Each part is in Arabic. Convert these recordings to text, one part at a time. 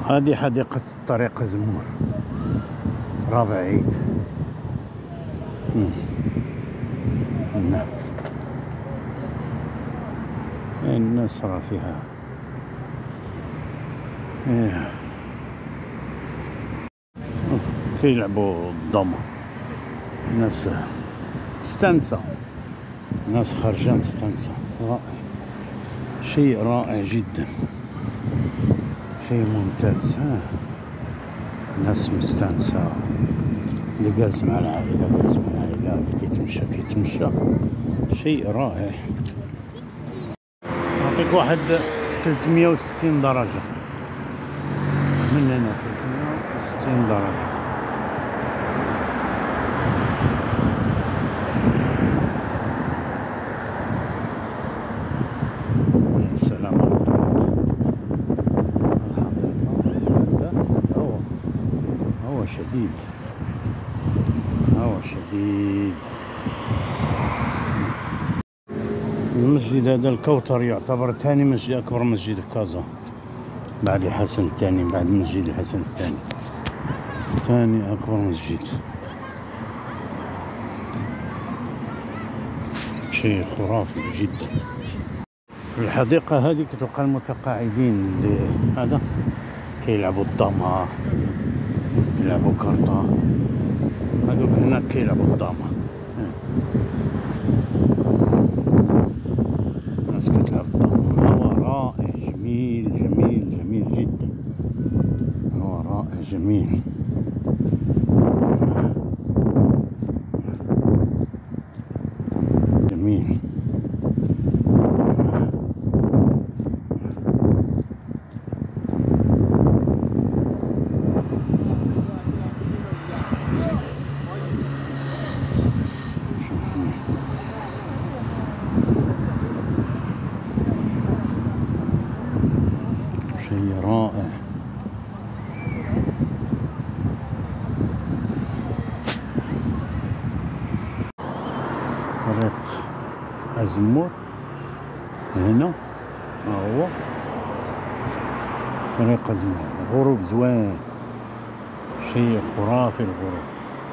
هذه حديقة طريق الزمور، رابع عيد. نعم، الناس راه فيها كيلعبوا الضمة، الناس مستانسة، الناس خارجة مستانسة. رائع، شيء رائع جدا، شيء ممتاز. الناس مستانسة، اللي جالس مع العائلة جالس مع العائلة، اللي كيتمشى شيء رائع. نعطيك واحد 360 درجة من هنا، 360 درجة. يا سلام على الطريق، هو شديد، هو شديد. المسجد هذا الكوثر يعتبر ثاني مسجد، أكبر مسجد في كازا بعد الحسن الثاني، بعد مسجد الحسن الثاني، ثاني أكبر مسجد. شيء خرافي جدا. في الحديقة هذه كتلقى المتقاعدين اللي هذا كيلعبوا الضمة، يلعبوا كارطة، هذوك هناك كيلعبوا الضمة. الناس كتلعب الضمة. هو رائع، جميل جميل جميل جدا، هو رائع جميل. جميل. شيء رائع. طريق الزمور هنا، هو طريق الزمور. غروب زوين، شيء خرافي الغروب.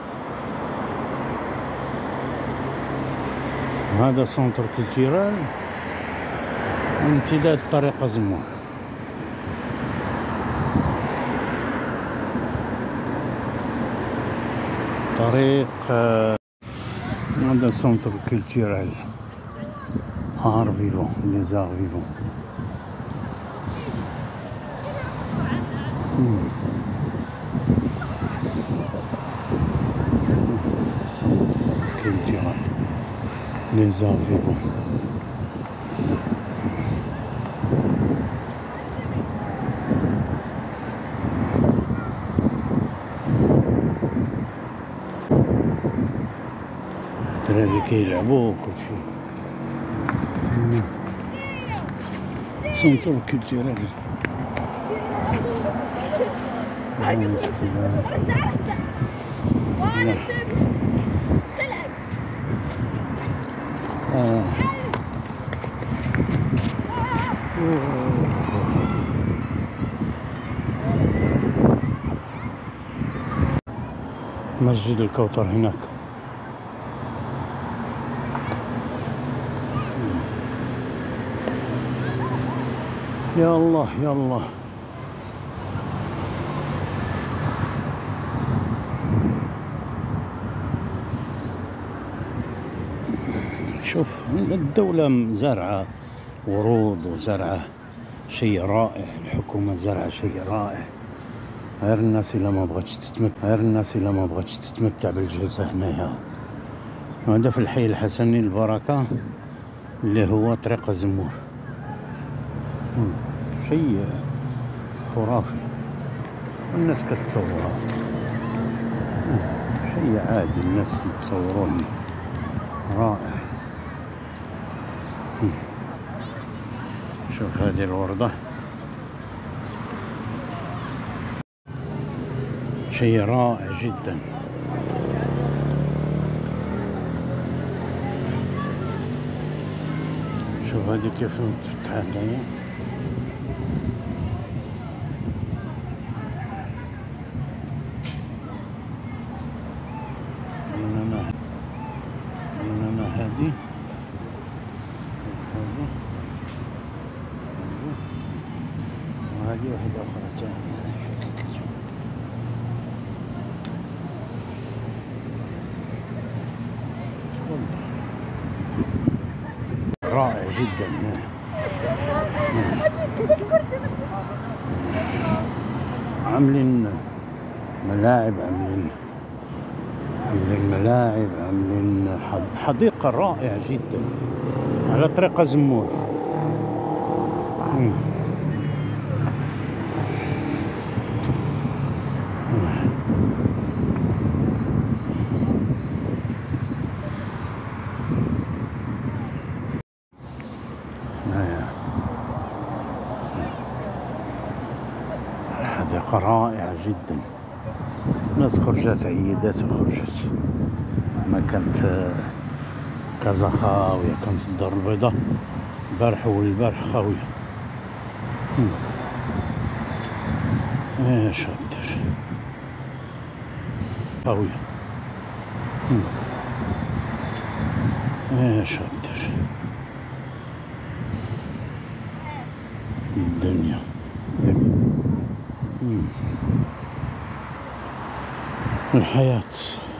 هذا سنتر كولتورال امتداد طريق الزمور. طريق هذا سنتر كولتورال ار فيفون، لي زار فيفون. كولتورال لي زار فيفون. الدراري كيلعبوا كلشي. سنتر كولتورال. مسجد الكوثر هناك. يا الله يا الله. شوف، الدولة زارعة ورود وزرعة شيء رائع، الحكومة زرعة شيء رائع. غير الناس إلا ما بغاتش تتمتع بالجلسة هنايا. وهذا في الحي الحسني البركة اللي هو طريق الزمور. شيء خرافي، الناس كتصورها شيء عادي، الناس يتصورون. رائع. شوف هذه الوردة، شيء رائع جدا. شوف هذه كيف تفتح هنايا. هذه واحدة أخرى ثانية. رائع جدا. عاملين ملاعب، عاملين حديقة رائعة جدا على طريق زمور. حديقة رائعة جدا. الناس خرجت، عيدات وخرجت. ما كانت كازا خاوية، كانت الدار البيضاء البارح والبارح خاوية. ايش هدر خاوية. ايش هدر الدنيا. الحياة